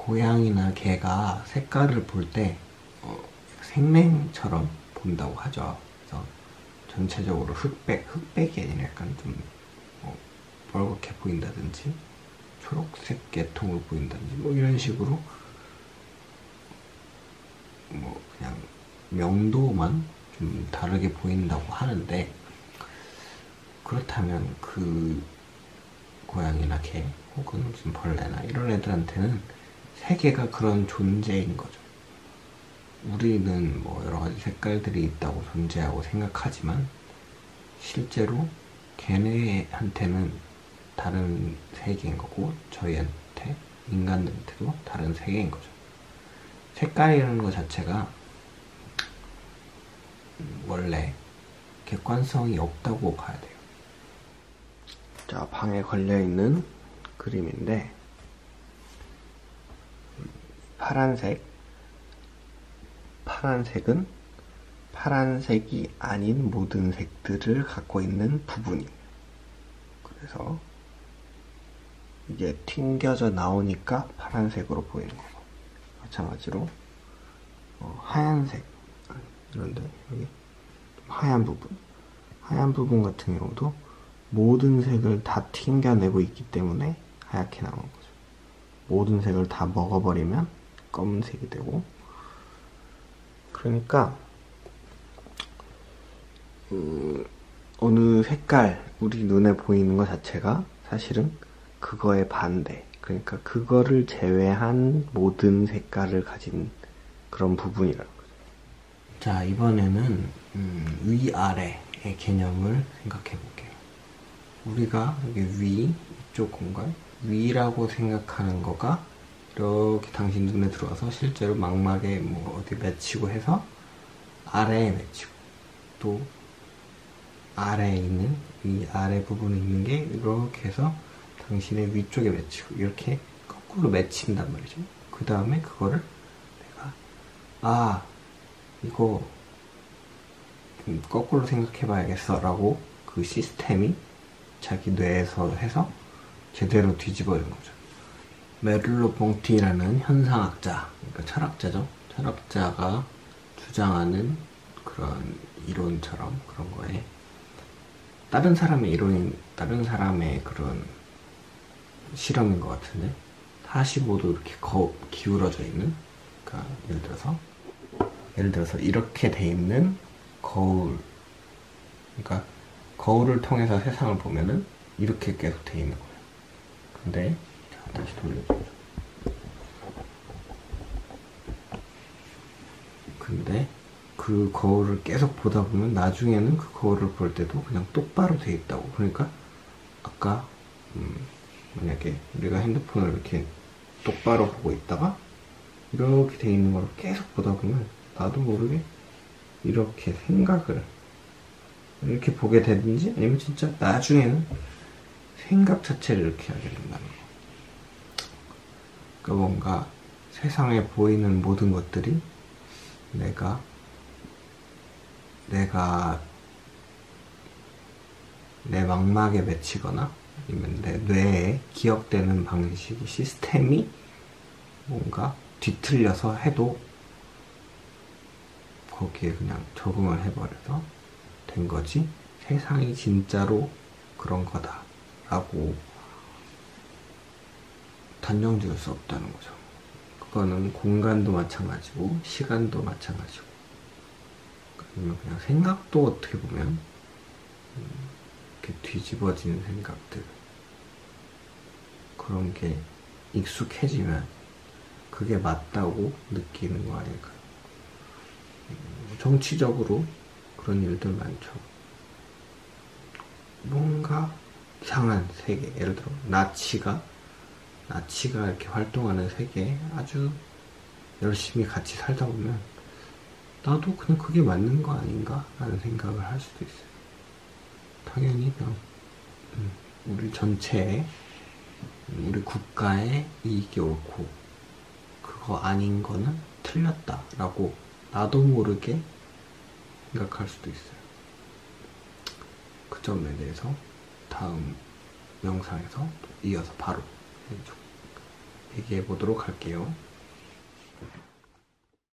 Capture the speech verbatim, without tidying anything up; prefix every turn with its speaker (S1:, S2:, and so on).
S1: 고양이나 개가 색깔을 볼 때 어, 생맹처럼 본다고 하죠. 그래서 전체적으로 흑백, 흑백이 아니라 약간 좀 어, 벌겋게 보인다든지 초록색 계통을 보인다든지 뭐 이런 식으로 뭐 그냥 명도만 좀 다르게 보인다고 하는데, 그렇다면 그 고양이나 개 혹은 무슨 벌레나 이런 애들한테는 세계가 그런 존재인 거죠. 우리는 뭐 여러 가지 색깔들이 있다고 존재하고 생각하지만 실제로 걔네한테는 다른 세계인 거고, 저희한테 인간들한테도 다른 세계인 거죠. 색깔이라는 것 자체가 원래 객관성이 없다고 봐야 돼요. 자, 방에 걸려있는 그림인데, 파란색, 파란색은 파란색이 아닌 모든 색들을 갖고 있는 부분이에요. 그래서 이게 튕겨져 나오니까 파란색으로 보이는 거고, 마찬가지로 어, 하얀색, 이런데 여기 하얀 부분, 하얀 부분 같은 경우도 모든 색을 다 튕겨내고 있기 때문에 하얗게 나오는 거죠. 모든 색을 다 먹어버리면 검은색이 되고, 그러니까 음, 어느 색깔, 우리 눈에 보이는 것 자체가 사실은 그거의 반대, 그러니까 그거를 제외한 모든 색깔을 가진 그런 부분이라는 거죠. 자, 이번에는 음, 위아래의 개념을 생각해 볼게요. 우리가 여기 위, 이쪽 공간, 위라고 생각하는 거가 이렇게 당신 눈에 들어와서 실제로 망막에 뭐 어디 맺히고 해서 아래에 맺히고, 또 아래에 있는, 위 아래 부분에 있는 게 이렇게 해서 당신의 위쪽에 맺히고, 이렇게 거꾸로 맺힌단 말이죠. 그 다음에 그거를 내가 아 이거 거꾸로 생각해 봐야겠어 라고 그 시스템이 자기 뇌에서 해서 제대로 뒤집어진 거죠. 메를로 봉티라는 현상학자, 그러니까 철학자죠. 철학자가 주장하는 그런 이론처럼 그런 거에, 다른 사람의 이론인, 다른 사람의 그런 실험인 것 같은데, 사십오 도 이렇게 거, 기울어져 있는, 그러니까 예를 들어서 예를 들어서 이렇게 돼 있는 거울, 그러니까 거울을 통해서 세상을 보면은 이렇게 계속 돼 있는 거예요. 근데 자, 다시 돌려주죠. 근데 그 거울을 계속 보다 보면 나중에는 그 거울을 볼 때도 그냥 똑바로 돼 있다고. 그러니까 아까 음, 만약에 우리가 핸드폰을 이렇게 똑바로 보고 있다가 이렇게 돼 있는 걸 계속 보다 보면 나도 모르게 이렇게 생각을 이렇게 보게 되든지, 아니면 진짜 나중에는 생각 자체를 이렇게 하게 된다는 거. 그러니까 뭔가 세상에 보이는 모든 것들이 내가 내가 내 망막에 맺히거나 아니면 내 뇌에 기억되는 방식이, 시스템이 뭔가 뒤틀려서 해도 거기에 그냥 적응을 해버려서 된 거지, 세상이 진짜로 그런 거다 라고 단정 지을 수 없다는 거죠. 그거는 공간도 마찬가지고 시간도 마찬가지고, 아니면 그냥 생각도 어떻게 보면 이렇게 뒤집어진 생각들, 그런 게 익숙해지면 그게 맞다고 느끼는 거 아닐까요? 정치적으로 그런 일들 많죠. 뭔가 이상한 세계, 예를 들어 나치가 나치가 이렇게 활동하는 세계에 아주 열심히 같이 살다 보면 나도 그냥 그게 맞는 거 아닌가 라는 생각을 할 수도 있어요. 당연히 그냥 음, 우리 전체에, 우리 국가의 이익이 옳고 그거 아닌 거는 틀렸다 라고 나도 모르게 생각할 수도 있어요. 그 점에 대해서 다음 영상에서 이어서 바로 얘기해 보도록 할게요.